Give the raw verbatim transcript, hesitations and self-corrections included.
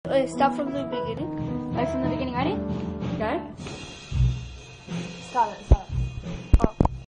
Okay, start from the beginning. Right from the beginning, ready? Go. Start it, start it.